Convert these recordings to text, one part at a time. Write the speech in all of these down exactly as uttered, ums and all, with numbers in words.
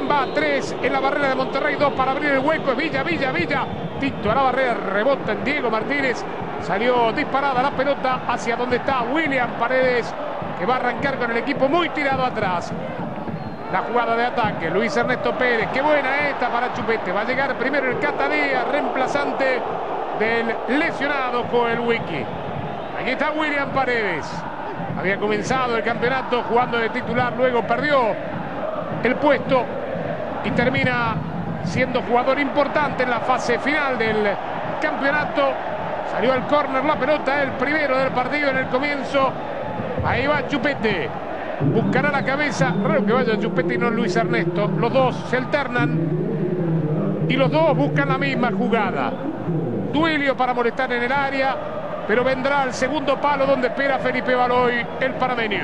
va, tres en la barrera de Monterrey, dos para abrir el hueco, es Villa, Villa, Villa. Tito a la barrera, rebota en Diego Martínez. Salió disparada la pelota hacia donde está William Paredes, que va a arrancar con el equipo muy tirado atrás. La jugada de ataque, Luis Ernesto Pérez, qué buena esta para Chupete. Va a llegar primero el Cata Díaz, reemplazante del lesionado Joel Wiki. Aquí está William Paredes. Había comenzado el campeonato jugando de titular, luego perdió el puesto y termina siendo jugador importante en la fase final del campeonato. Salió al córner la pelota, el primero del partido en el comienzo. Ahí va Chupete. Buscará la cabeza. Raro que vaya Chupete y no Luis Ernesto. Los dos se alternan y los dos buscan la misma jugada. Duilio para molestar en el área, pero vendrá al segundo palo donde espera Felipe Baloy, el panameño.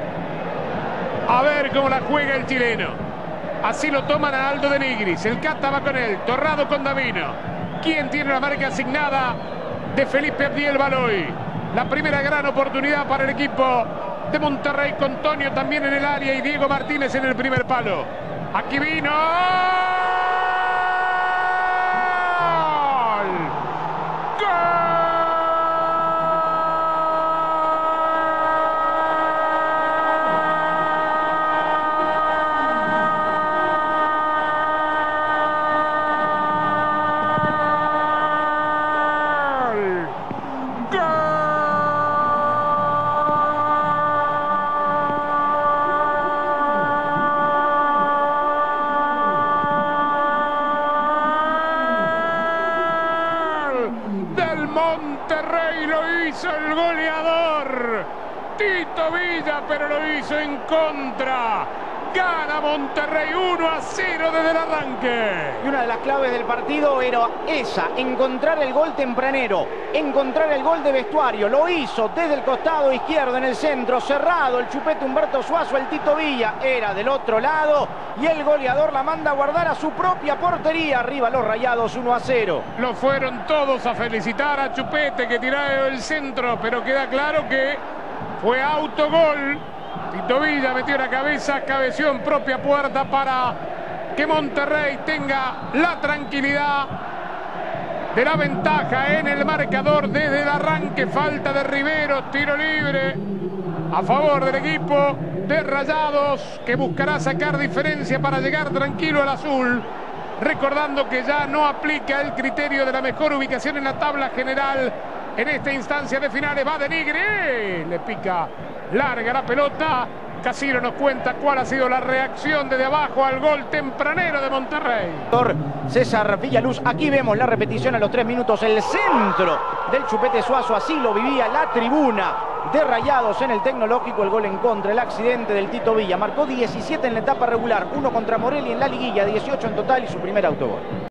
A ver cómo la juega el chileno. Así lo toman a Aldo de Nigris. El Cata va con él. Torrado con Davino. ¿Quién tiene la marca asignada? De Felipe Abdiel Baloy. La primera gran oportunidad para el equipo de Monterrey, con Tonio también en el área y Diego Martínez en el primer palo. Aquí vino. Del Monterrey lo hizo el goleador Tito Villa, pero lo hizo en contra. Gana Monterrey uno a cero desde el arranque. Y una de las claves del partido era esa, encontrar el gol tempranero, encontrar el gol de vestuario. Lo hizo desde el costado izquierdo en el centro, cerrado el Chupete Humberto Suazo, el Tito Villa era del otro lado y el goleador la manda a guardar a su propia portería. Arriba los Rayados uno a cero. Lo fueron todos a felicitar a Chupete, que tiró el centro, pero queda claro que fue autogol. Tito Villa metió la cabeza, cabeció en propia puerta para que Monterrey tenga la tranquilidad de la ventaja en el marcador desde el arranque. Falta de Rivero, tiro libre a favor del equipo de Rayados, que buscará sacar diferencia para llegar tranquilo al azul. Recordando que ya no aplica el criterio de la mejor ubicación en la tabla general en esta instancia de finales. Va de Nigri, le pica larga la pelota. Casino nos cuenta cuál ha sido la reacción desde abajo al gol tempranero de Monterrey. César Villaluz, aquí vemos la repetición a los tres minutos, el centro del Chupete Suazo, así lo vivía la tribuna de Rayados en el Tecnológico. El gol en contra, el accidente del Tito Villa, marcó diecisiete en la etapa regular, uno contra Morelli en la liguilla, dieciocho en total y su primer autogol.